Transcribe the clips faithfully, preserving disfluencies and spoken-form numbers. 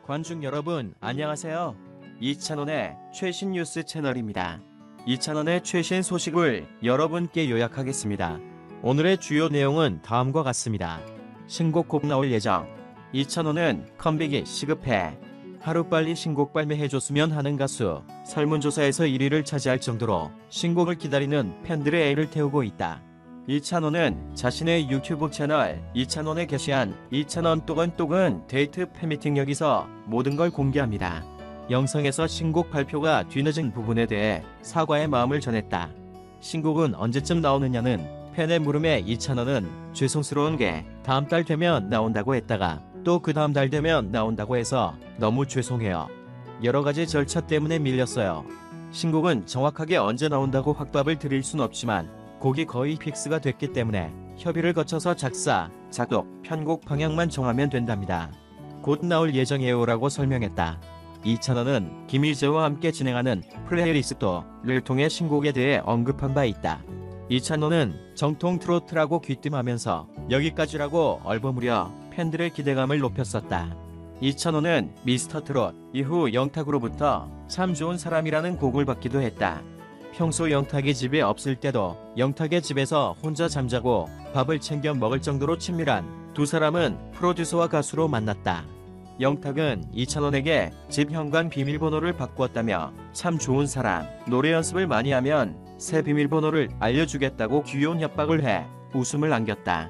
관중 여러분 안녕하세요. 이찬원의 최신 뉴스 채널입니다. 이찬원의 최신 소식을 여러분께 요약하겠습니다. 오늘의 주요 내용은 다음과 같습니다. 신곡 곧 나올 예정. 이찬원은 컴백이 시급해. 하루빨리 신곡 발매해줬으면 하는 가수. 설문조사에서 일 위를 차지할 정도로 신곡을 기다리는 팬들의 애를 태우고 있다. 이찬원은 자신의 유튜브 채널 이찬원에 게시한 이찬원 또근또근 데이트 팬미팅 여기서 모든 걸 공개합니다. 영상에서 신곡 발표가 뒤늦은 부분에 대해 사과의 마음을 전했다. 신곡은 언제쯤 나오느냐는 팬의 물음에 이찬원은 죄송스러운 게 다음 달 되면 나온다고 했다가 또 그 다음 달 되면 나온다고 해서 너무 죄송해요. 여러가지 절차 때문에 밀렸어요. 신곡은 정확하게 언제 나온다고 확답을 드릴 순 없지만 곡이 거의 픽스가 됐기 때문에 협의를 거쳐서 작사, 작곡, 편곡 방향만 정하면 된답니다. 곧 나올 예정이에요라고 설명했다. 이찬원은 김희재와 함께 진행하는 플레이리스트를 통해 신곡에 대해 언급한 바 있다. 이찬원은 정통 트로트라고 귀띔하면서 여기까지라고 얼버무려 팬들의 기대감을 높였었다. 이찬원은 미스터트롯 이후 영탁으로부터 참 좋은 사람이라는 곡을 받기도 했다. 평소 영탁이 집에 없을 때도 영탁의 집에서 혼자 잠자고 밥을 챙겨 먹을 정도로 친밀한 두 사람은 프로듀서와 가수로 만났다. 영탁은 이찬원에게 집 현관 비밀번호를 바꾸었다며 참 좋은 사람, 노래 연습을 많이 하면 새 비밀번호를 알려주겠다고 귀여운 협박을 해 웃음을 안겼다.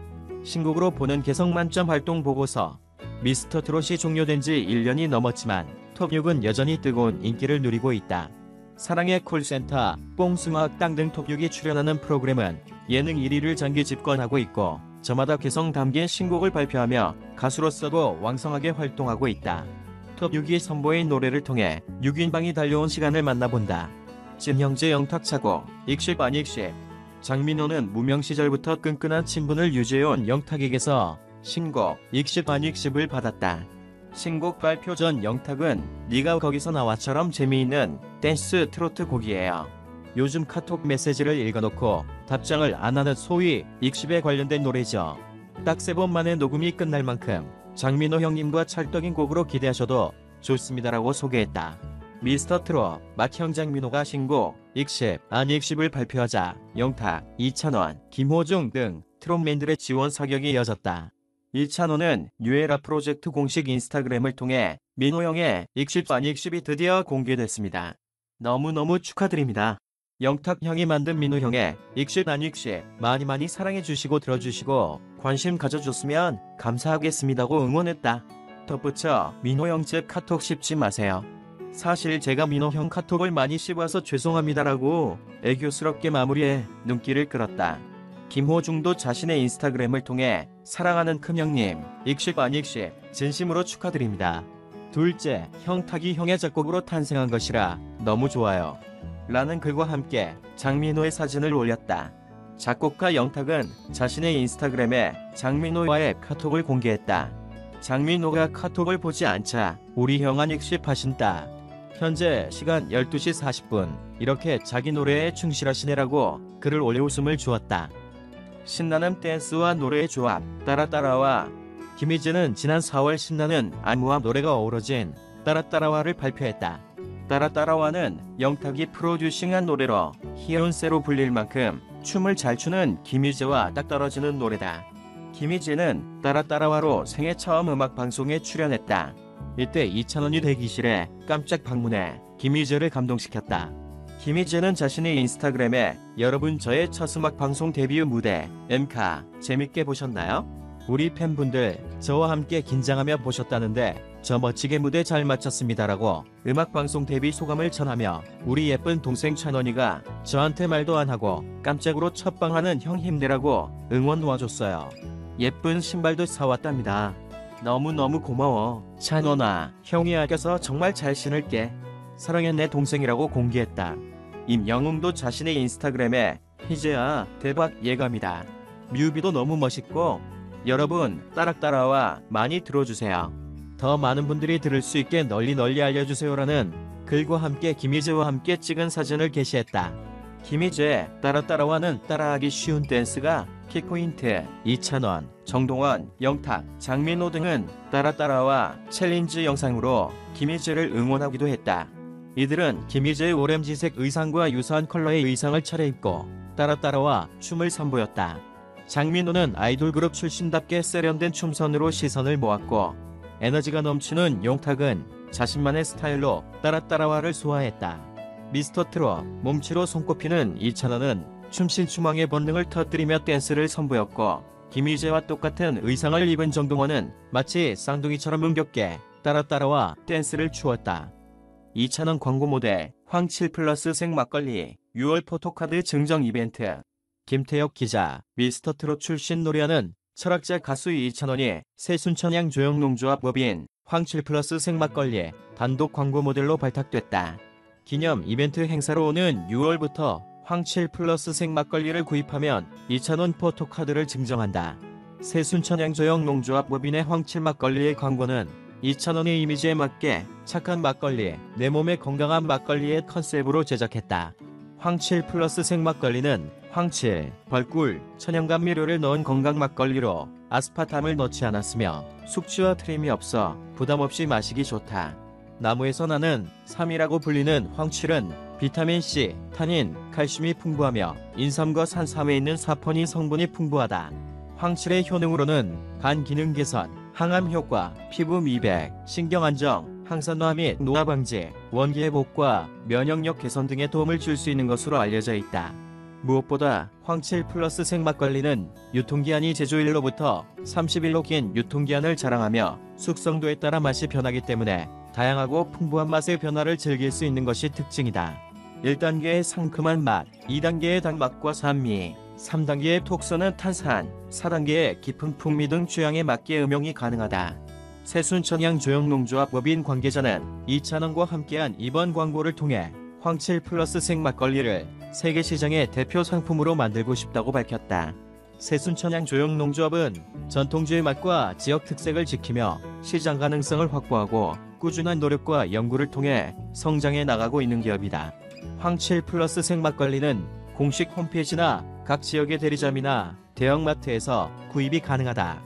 신곡으로 보는 개성 만점 활동 보고서. 미스터트롯이 종료된 지 일 년이 넘었지만 톱육은 여전히 뜨거운 인기를 누리고 있다. 사랑의 콜센터, 뽕숭아학당 등 톱육이 출연하는 프로그램은 예능 일 위를 장기 집권하고 있고 저마다 개성 담긴 신곡을 발표하며 가수로서도 왕성하게 활동하고 있다. 톱육이 선보인 노래를 통해 육 인방이 달려온 시간을 만나본다. 찐형제 영탁 차고, 익십 안익십. 장민호는 무명 시절부터 끈끈한 친분을 유지해온 영탁에게서 신곡 익십 안익십을 받았다. 신곡 발표 전 영탁은 네가 거기서 나와처럼 재미있는 댄스 트로트 곡이에요. 요즘 카톡 메시지를 읽어놓고 답장을 안 하는 소위 익십에 관련된 노래죠. 딱 세 번 만에 녹음이 끝날 만큼 장민호 형님과 찰떡인 곡으로 기대하셔도 좋습니다라고 소개했다. 미스터트롯 맏형 장민호가 신곡 익십 안익십을 발표하자 영탁, 이찬원, 김호중 등 트롯맨들의 지원 사격이 이어졌다. 이찬원은 뉴에라 프로젝트 공식 인스타그램을 통해 민호 형의 익십 안익십이 드디어 공개됐습니다. 너무너무 축하드립니다. 영탁 형이 만든 민호 형의 익십 안익십 많이 많이 사랑해주시고 들어주시고 관심 가져줬으면 감사하겠습니다고 응원했다. 덧붙여 민호 형 제 카톡 씹지 마세요. 사실 제가 민호 형 카톡을 많이 씹어서 죄송합니다라고 애교스럽게 마무리해 눈길을 끌었다. 김호중도 자신의 인스타그램을 통해 사랑하는 큰형님 익십 안익십 진심으로 축하드립니다. 둘째, 형탁이 형의 작곡으로 탄생한 것이라 너무 좋아요. 라는 글과 함께 장민호의 사진을 올렸다. 작곡가 영탁은 자신의 인스타그램에 장민호와의 카톡을 공개했다. 장민호가 카톡을 보지 않자 우리 형 안익십 하신다. 현재 시간 열두 시 사십 분 이렇게 자기 노래에 충실하시네라고 글을 올려 웃음을 주었다. 신나는 댄스와 노래의 조합 따라따라와. 김희재는 지난 사월 신나는 안무와 노래가 어우러진 따라따라와를 발표했다. 따라따라와는 영탁이 프로듀싱한 노래로 히어론세로 불릴 만큼 춤을 잘 추는 김희재와 딱 떨어지는 노래다. 김희재는 따라따라와로 생애 처음 음악방송에 출연했다. 이때 이찬원이 대기실에 깜짝 방문해 김희재를 감동시켰다. 김희재는 자신의 인스타그램에 여러분 저의 첫 음악방송 데뷔 무대 엠카 재밌게 보셨나요? 우리 팬분들 저와 함께 긴장하며 보셨다는데 저 멋지게 무대 잘 마쳤습니다라고 음악방송 데뷔 소감을 전하며 우리 예쁜 동생 찬원이가 저한테 말도 안 하고 깜짝으로 첫방하는 형 힘내라고 응원 도와줬어요. 예쁜 신발도 사왔답니다. 너무너무 고마워 찬원아. 형이 아껴서 정말 잘 신을게. 사랑해 내 동생이라고 공개했다. 임영웅도 자신의 인스타그램에 희재야 대박 예감이다. 뮤비도 너무 멋있고 여러분 따락따라와 많이 들어주세요. 더 많은 분들이 들을 수 있게 널리 널리 알려주세요라는 글과 함께 김희재와 함께 찍은 사진을 게시했다. 김희재 따라따라와는 따라하기 쉬운 댄스가 킥포인트 이천 원, 정동원, 영탁, 장민호 등은 따라따라와 챌린지 영상으로 김희재를 응원하기도 했다. 이들은 김희재의 오렌지색 의상과 유사한 컬러의 의상을 차려입고 따라따라와 춤을 선보였다. 장민호는 아이돌 그룹 출신답게 세련된 춤선으로 시선을 모았고, 에너지가 넘치는 영탁은 자신만의 스타일로 따라따라와를 소화했다. 미스터트롯 몸치로 손꼽히는 이찬원은 춤신 추망의 본능을 터뜨리며 댄스를 선보였고, 김희재와 똑같은 의상을 입은 정동원은 마치 쌍둥이처럼 흥겹게 따라따라와 댄스를 추었다. 이찬원 광고 모델 황칠 플러스 생 막걸리 유월 포토카드 증정 이벤트. 김태혁 기자. 미스터트롯 출신 노래하는 철학자 가수 이찬원이 새순천향 조형농조합 법인 황칠 플러스 생 막걸리의 단독 광고 모델로 발탁됐다. 기념 이벤트 행사로 오는 유월부터 황칠 플러스 생 막걸리를 구입하면 이찬원 포토카드를 증정한다. 새순천향 조형농조합 법인의 황칠 막걸리의 광고는 이찬원의 이미지에 맞게 착한 막걸리, 내 몸에 건강한 막걸리의 컨셉으로 제작했다. 황칠 플러스 생막걸리는 황칠, 벌꿀, 천연감미료를 넣은 건강 막걸리로 아스파탐을 넣지 않았으며 숙취와 트림이 없어 부담없이 마시기 좋다. 나무에서 나는 삼이라고 불리는 황칠은 비타민C, 타닌, 칼슘이 풍부하며 인삼과 산삼에 있는 사포닌 성분이 풍부하다. 황칠의 효능으로는 간 기능 개선, 항암 효과, 피부 미백, 신경 안정, 항산화 및 노화 방지, 원기 회복과 면역력 개선 등에 도움을 줄 수 있는 것으로 알려져 있다. 무엇보다 황칠 플러스 생막걸리는 유통기한이 제조일로부터 삼십 일로 긴 유통기한을 자랑하며 숙성도에 따라 맛이 변하기 때문에 다양하고 풍부한 맛의 변화를 즐길 수 있는 것이 특징이다. 일 단계의 상큼한 맛, 이 단계의 단맛과 산미, 삼 단계의 톡 쏘는 탄산, 사 단계의 깊은 풍미 등 취향에 맞게 음용이 가능하다. 새순천향 조형농조합 법인 관계자는 이찬원과 함께한 이번 광고를 통해 황칠 플러스 생막걸리를 세계 시장의 대표 상품으로 만들고 싶다고 밝혔다. 새순천향 조형농조합은 전통주의 맛과 지역 특색을 지키며 시장 가능성을 확보하고 꾸준한 노력과 연구를 통해 성장해 나가고 있는 기업이다. 황칠 플러스 생막걸리는 공식 홈페이지나 각 지역의 대리점이나 대형마트에서 구입이 가능하다.